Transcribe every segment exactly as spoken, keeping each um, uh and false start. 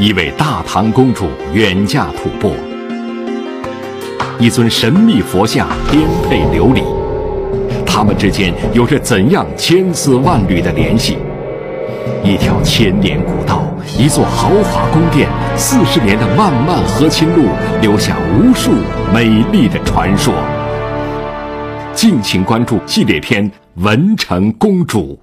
一位大唐公主远嫁吐蕃，一尊神秘佛像颠沛流离，他们之间有着怎样千丝万缕的联系？一条千年古道，一座豪华宫殿，四十年的漫漫和亲路，留下无数美丽的传说。敬请关注系列片《文成公主》。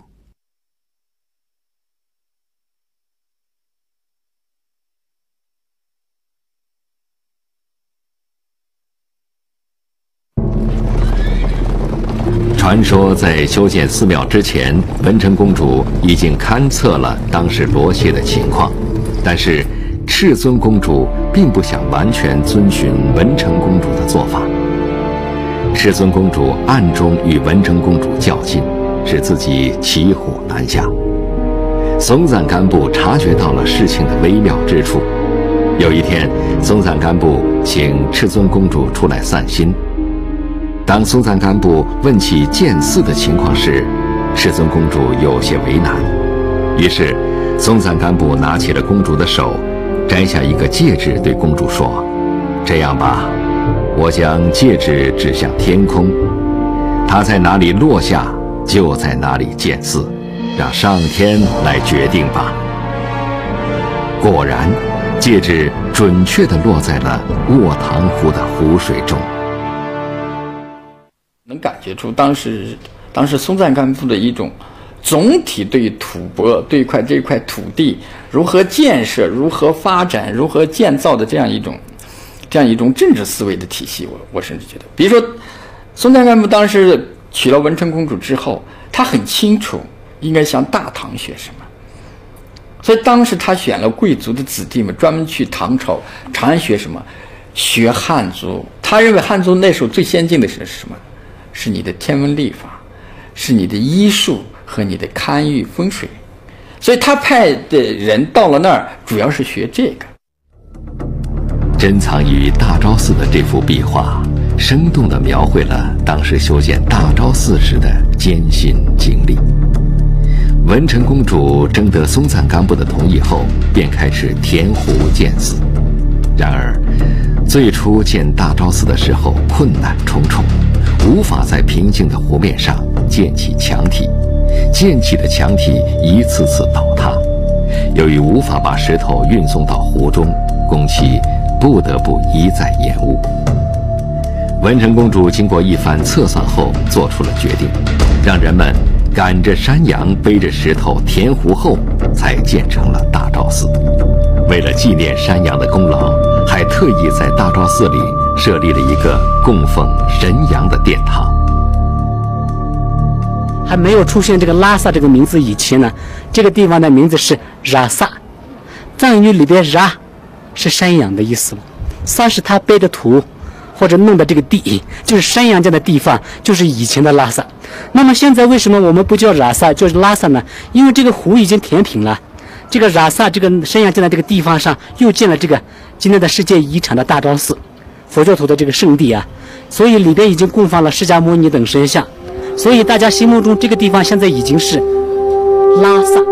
传说在修建寺庙之前，文成公主已经勘测了当时罗谢的情况，但是赤尊公主并不想完全遵循文成公主的做法。赤尊公主暗中与文成公主较劲，使自己骑虎难下。松赞干布察觉到了事情的微妙之处。有一天，松赞干布请赤尊公主出来散心。当松赞干布问起建寺的情况时，赤尊公主有些为难。于是，松赞干布拿起了公主的手，摘下一个戒指，对公主说：“这样吧，我将戒指指向天空，它在哪里落下，就在哪里建寺，让上天来决定吧。”果然，戒指准确地落在了卧塘湖的湖水中。 能感觉出当时，当时松赞干布的一种总体对吐蕃对块这块土地如何建设、如何发展、如何建造的这样一种、这样一种政治思维的体系。我我甚至觉得，比如说，松赞干布当时娶了文成公主之后，他很清楚应该向大唐学什么，所以当时他选了贵族的子弟们，专门去唐朝长安学什么，学汉族。他认为汉族那时候最先进的是什么？是你的天文历法，是你的医术和你的堪舆风水，所以他派的人到了那儿，主要是学这个。 珍藏于大昭寺的这幅壁画，生动地描绘了当时修建大昭寺时的艰辛经历。文成公主征得松赞干布的同意后，便开始填湖建寺。然而，最初建大昭寺的时候困难重重，无法在平静的湖面上建起墙体，建起的墙体一次次倒塌。由于无法把石头运送到湖中，工期不得不一再延误。文成公主经过一番测算后，做出了决定，让人们赶着山羊背着石头填湖后，才建成了大昭寺。为了纪念山羊的功劳，还特意在大昭寺里设立了一个供奉神羊的殿堂。 还没有出现这个拉萨这个名字以前呢，这个地方的名字是拉萨，藏语里边拉是山羊的意思，萨是他背的土或者弄的这个地，就是山羊这样的地方，就是以前的拉萨。那么现在为什么我们不叫拉萨，就是拉萨呢？因为这个湖已经填平了，这个拉萨这个山羊建的这个地方上又建了这个今天的世界遗产的大昭寺，佛教徒的这个圣地啊，所以里边已经供放了释迦牟尼等神像，所以大家心目中这个地方现在已经是拉萨。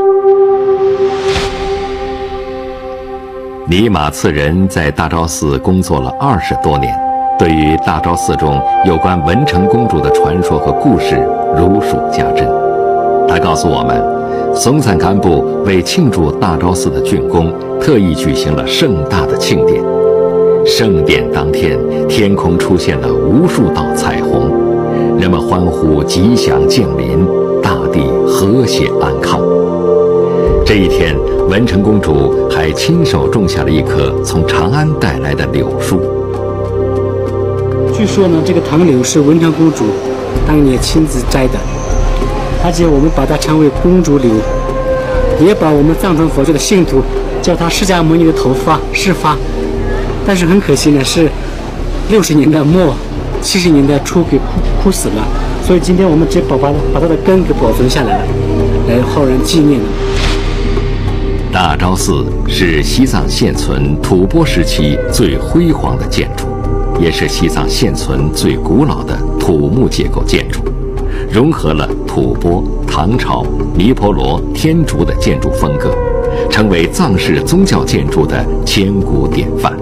尼玛次仁在大昭寺工作了二十多年，对于大昭寺中有关文成公主的传说和故事如数家珍。他告诉我们，松赞干布为庆祝大昭寺的竣工，特意举行了盛大的庆典。盛典当天，天空出现了无数道彩虹，人们欢呼吉祥降临，大地和谐安康。这一天，文成公主还亲手种下了一棵从长安带来的柳树。 据说呢，这个唐柳是文成公主当年亲自摘的，而且我们把它称为公主柳，也把我们藏传佛教的信徒叫它释迦牟尼的头发释发。但是很可惜呢，是六十年代末、七十年代初给枯枯死了，所以今天我们只把把把它的根给保存下来了，来后人纪念了。 大昭寺是西藏现存吐蕃时期最辉煌的建筑，也是西藏现存最古老的土木结构建筑，融合了吐蕃、唐朝、尼泊罗、天竺的建筑风格， 成为藏式宗教建筑的千古典范。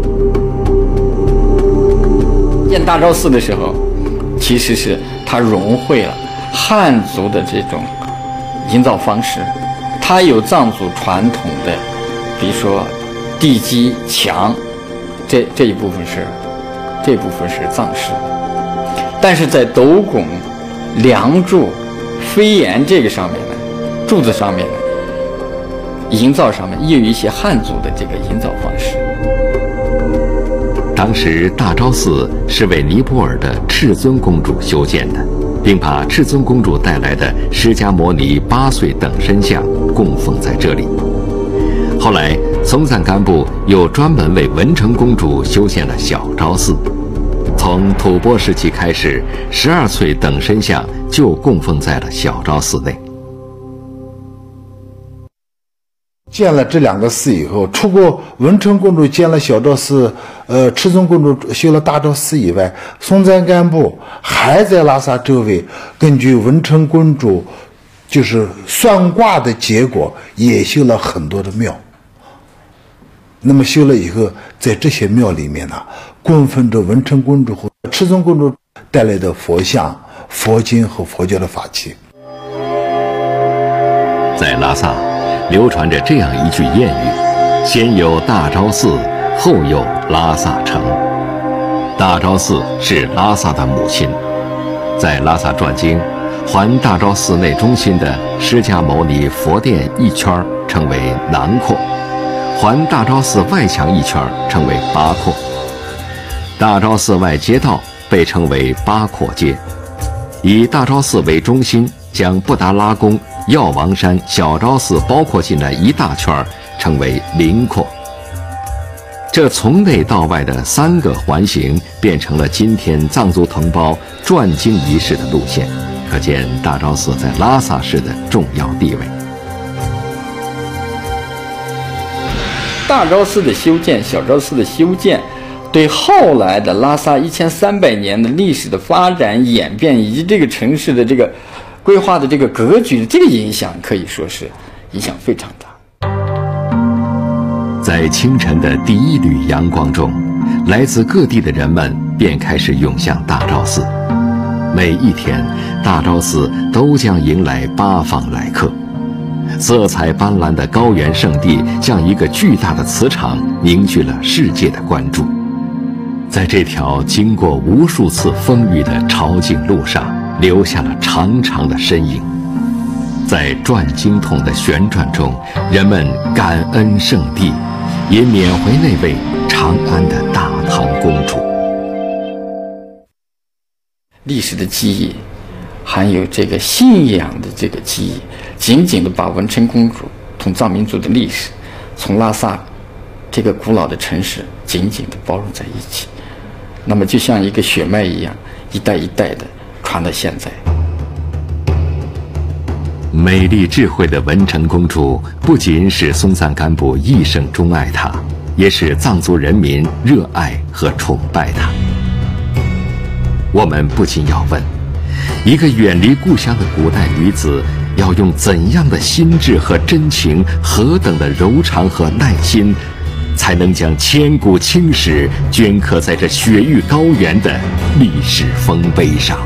建大昭寺的时候，其实是它融汇了汉族的这种营造方式，它有藏族传统的，比如说地基墙，这这一部分是这部分是藏式的，但是在斗拱、梁柱、飞檐这个上面呢，柱子上面呢，营造上面也有一些汉族的这个营造方式。 当时大昭寺是为尼泊尔的赤尊公主修建的，并把赤尊公主带来的释迦牟尼八岁等身像供奉在这里。后来松赞干布又专门为文成公主修建了小昭寺。从吐蕃时期开始，十二岁等身像就供奉在了小昭寺内。 建了这两个寺以后，除过文成公主建了小昭寺，呃，赤尊公主修了大昭寺以外，松赞干布还在拉萨周围，根据文成公主就是算卦的结果，也修了很多的庙。那么修了以后，在这些庙里面呢，供奉着文成公主和赤尊公主带来的佛像、佛经和佛教的法器。 在拉萨流传着这样一句谚语：先有大昭寺，后有拉萨城。大昭寺是拉萨的母亲。在拉萨转经，环大昭寺内中心的释迦牟尼佛殿一圈称为南廓，环大昭寺外墙一圈称为八廓。大昭寺外街道被称为八廓街，以大昭寺为中心，将布达拉宫、药王山、小昭寺包括进来一大圈，称为林廓。这从内到外的三个环形，变成了今天藏族同胞转经仪式的路线，可见大昭寺在拉萨市的重要地位。 大昭寺的修建、小昭寺的修建，对后来的拉萨一千三百年的历史的发展演变，以及这个城市的这个规划的这个格局，这个影响可以说是影响非常大。 在清晨的第一缕阳光中，来自各地的人们便开始涌向大昭寺。每一天，大昭寺都将迎来八方来客。色彩斑斓的高原圣地像一个巨大的磁场，凝聚了世界的关注。在这条经过无数次风雨的朝觐路上，留下了长长的身影。在转经筒的旋转中，人们感恩圣地，也缅怀那位长安的大唐公主。 历史的记忆，还有这个信仰的这个记忆，紧紧地把文成公主同藏民族的历史，从拉萨这个古老的城市紧紧地包容在一起。那么就像一个血脉一样，一代一代的传到现在。 美丽智慧的文成公主不仅使松赞干布一生钟爱她，也使藏族人民热爱和崇拜她。我们不禁要问，一个远离故乡的古代女子，要用怎样的心智和真情，何等的柔肠和耐心，才能将千古青史镌刻在这雪域高原的历史丰碑上？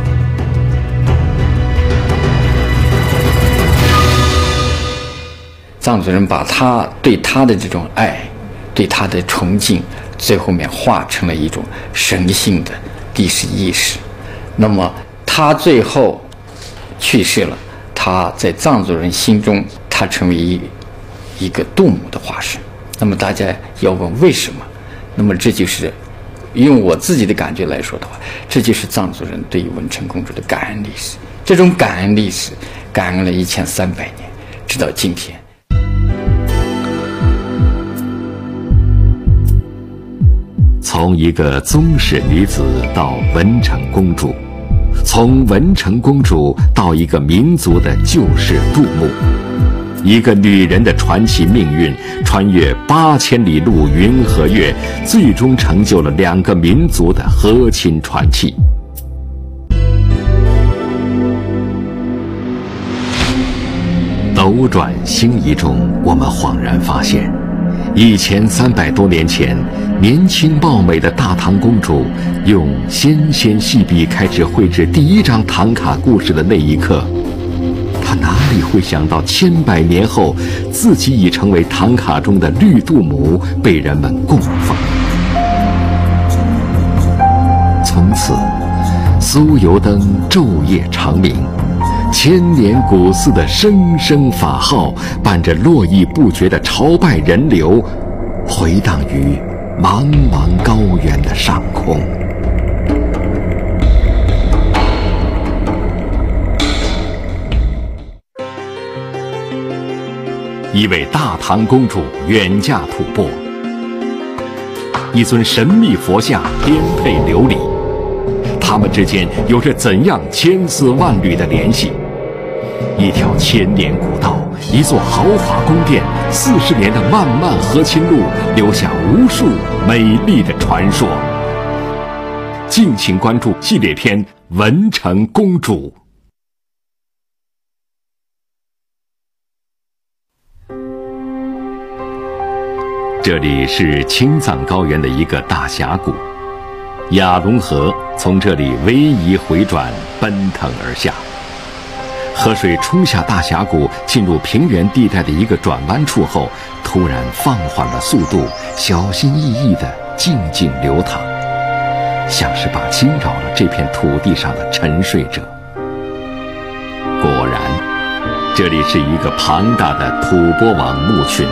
藏族人把他对他的这种爱，对他的崇敬，最后面化成了一种神性的历史意识。那么他最后去世了，他在藏族人心中，他成为一一个杜母的化身。那么大家要问为什么？那么这就是用我自己的感觉来说的话，这就是藏族人对于文成公主的感恩历史。这种感恩历史，感恩了一千三百年，直到今天。 从一个宗室女子到文成公主，从文成公主到一个民族的救世杜牧，一个女人的传奇命运，穿越八千里路云和月，最终成就了两个民族的和亲传奇。 斗转星移中，我们恍然发现，一千三百多年前，年轻貌美的大唐公主用纤纤细笔开始绘制第一张唐卡故事的那一刻，她哪里会想到，千百年后，自己已成为唐卡中的绿度母，被人们供奉。从此，酥油灯昼夜长明，千年古寺的声声法号，伴着络绎不绝的朝拜人流，回荡于茫茫高原的上空。一位大唐公主远嫁吐蕃，一尊神秘佛像颠沛流离，他们之间有着怎样千丝万缕的联系？一条千年古道，一座豪华宫殿，四十年的漫漫和亲路，留下无数美丽的传说。敬请关注系列片《文成公主》。这里是青藏高原的一个大峡谷，雅龙河从这里逶迤回转，奔腾而下。河水冲下大峡谷，进入平原地带的一个转弯处后，突然放缓了速度，小心翼翼地静静流淌，像是把惊扰了这片土地上的沉睡者。果然，这里是一个庞大的吐蕃王墓群。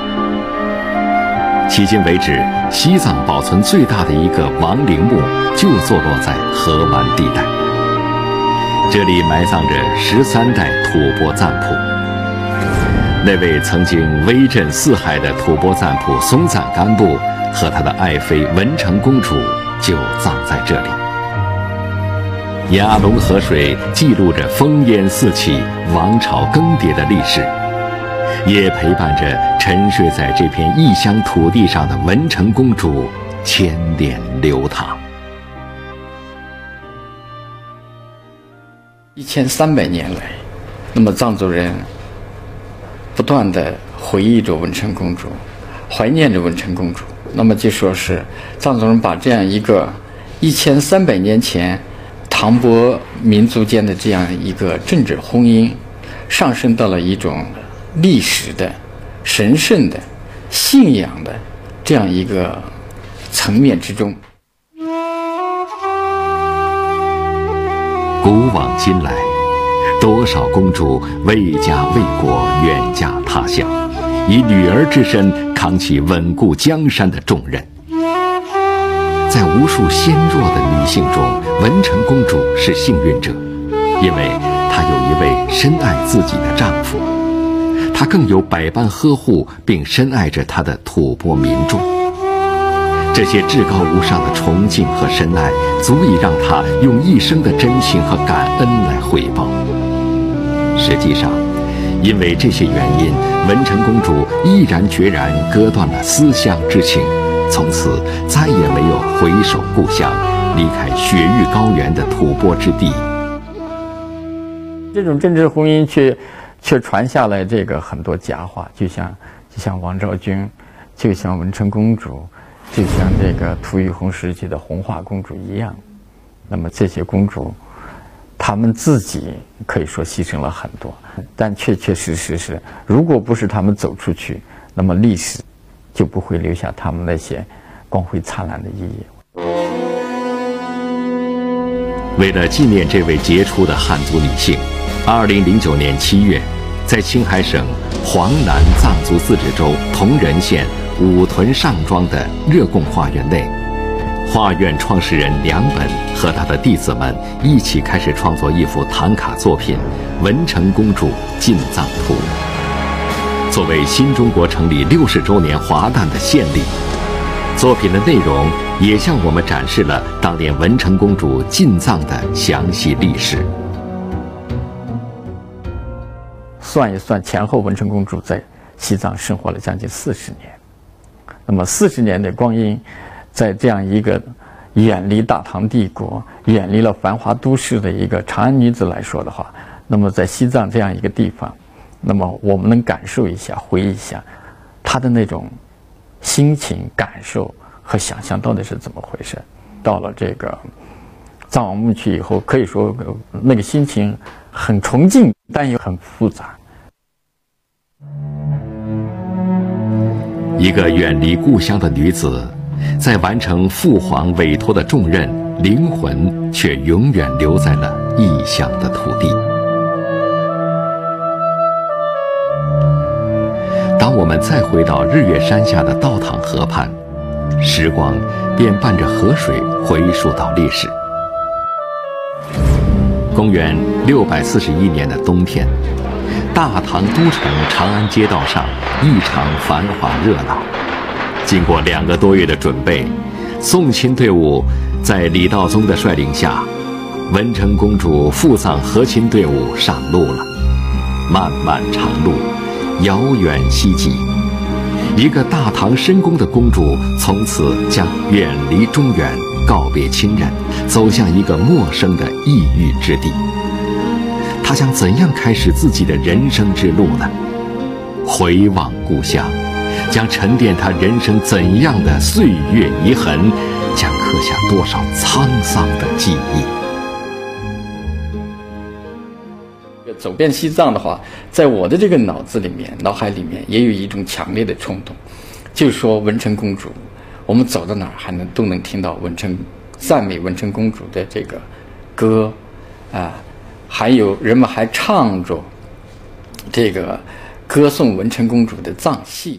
迄今为止，西藏保存最大的一个王陵墓就坐落在河湾地带。这里埋葬着十三代吐蕃赞普。那位曾经威震四海的吐蕃赞普松赞干布和他的爱妃文成公主就葬在这里。雅龙河水记录着烽烟四起、王朝更迭的历史，也陪伴着沉睡在这片异乡土地上的文成公主千年流淌。 一千三百年来，那么藏族人不断地回忆着文成公主，怀念着文成公主。那么就说是藏族人把这样一个一千三百年前唐蕃民族间的这样一个政治婚姻，上升到了一种历史的、神圣的、信仰的这样一个层面之中。 古往今来，多少公主为家为国远嫁他乡，以女儿之身扛起稳固江山的重任。在无数纤弱的女性中，文成公主是幸运者，因为她有一位深爱自己的丈夫，她更有百般呵护并深爱着她的吐蕃民众。这些至高无上的崇敬和深爱，足以让她用一生的真情和感恩来回报。实际上，因为这些原因，文成公主毅然决然割断了思乡之情，从此再也没有回首故乡，离开雪域高原的吐蕃之地。 这种政治婚姻却却传下来这个很多佳话，就像就像王昭君，就像文成公主，就像这个吐谷浑时期的红化公主一样。那么这些公主，她们自己可以说牺牲了很多，但确确实实是，如果不是她们走出去，那么历史就不会留下她们那些光辉灿烂的意义。 为了纪念这位杰出的汉族女性，二零零九年七月，在青海省黄南藏族自治州铜仁县五屯上庄的热贡画院内，画院创始人梁本和他的弟子们一起开始创作一幅唐卡作品《文成公主进藏图》。作为新中国成立六十周年华诞的献礼，作品的内容也向我们展示了当年文成公主进藏的详细历史。 算一算，前后文成公主在西藏生活了将近四十年。那么四十年的光阴，在这样一个远离大唐帝国、远离了繁华都市的一个长安女子来说的话，那么在西藏这样一个地方， 那么我们能感受一下，回忆一下他的那种心情、感受和想象到底是怎么回事。到了这个藏王墓区以后，可以说那个心情很崇敬，但又很复杂。 一个远离故乡的女子，在完成父皇委托的重任，灵魂却永远留在了异乡的土地。当我们再回到日月山下的道堂河畔，时光便伴着河水回溯到历史。公元六百四十一年的冬天，大唐都城长安街道上异常繁华热闹。经过两个多月的准备，送亲队伍在李道宗的率领下，文成公主赴藏和亲队伍上路了。漫漫长路，遥远希冀，一个大唐深宫的公主从此将远离中原，告别亲人，走向一个陌生的异域之地。她将怎样开始自己的人生之路呢？回望故乡，将沉淀她人生怎样的岁月遗痕，将刻下多少沧桑的记忆。 走遍西藏的话，在我的这个脑子里面、脑海里面也有一种强烈的冲动，就是说文成公主，我们走到哪儿还能都能听到文成赞美文成公主的这个歌，啊，还有人们还唱着这个歌颂文成公主的藏戏。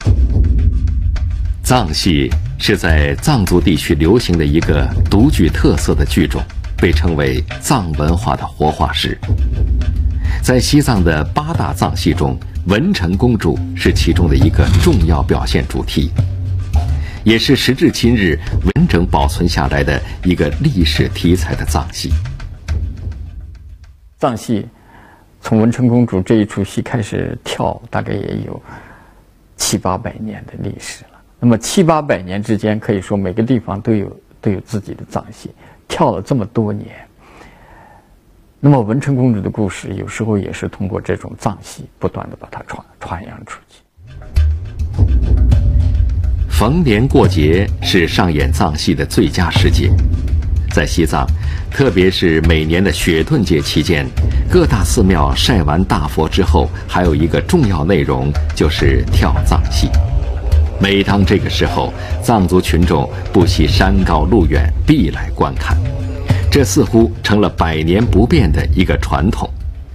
藏戏是在藏族地区流行的一个独具特色的剧种，被称为藏文化的活化石。在西藏的八大藏戏中，文成公主是其中的一个重要表现主题，也是时至今日完整保存下来的一个历史题材的藏戏。 藏戏从文成公主这一出戏开始跳，大概也有七八百年的历史了。那么七八百年之间，可以说每个地方都有都有自己的藏戏，跳了这么多年。那么文成公主的故事，有时候也是通过这种藏戏，不断的把它传传扬出去。 逢年过节是上演藏戏的最佳时节。在西藏，特别是每年的雪顿节期间，各大寺庙晒完大佛之后，还有一个重要内容，就是跳藏戏。每当这个时候，藏族群众不惜山高路远，必来观看。这似乎成了百年不变的一个传统。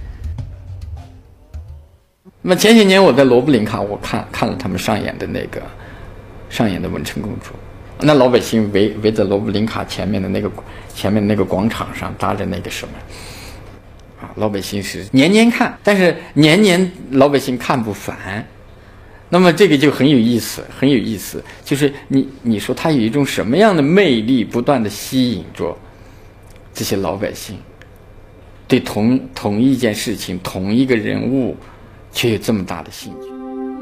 那么前些年我在罗布林卡，我看看了他们上演的那个上演的文成公主，那老百姓围围在罗布林卡前面的那个前面那个广场上搭着那个什么啊，老百姓是年年看，但是年年老百姓看不烦。那么这个就很有意思，很有意思，就是你你说它有一种什么样的魅力，不断的吸引着这些老百姓，对同同一件事情、同一个人物，却有这么大的兴趣。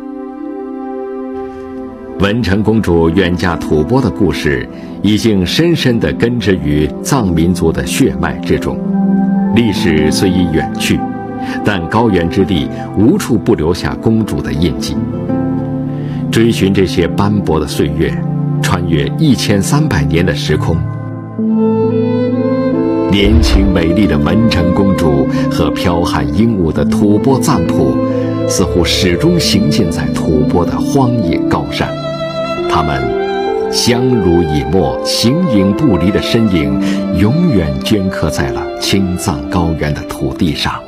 文成公主远嫁吐蕃的故事，已经深深地根植于藏民族的血脉之中。历史虽已远去，但高原之地无处不留下公主的印记。追寻这些斑驳的岁月，穿越一千三百年的时空，年轻美丽的文成公主和剽悍英武的吐蕃赞普，似乎始终行进在吐蕃的荒野高山。他们相濡以沫、形影不离的身影，永远镌刻在了青藏高原的土地上。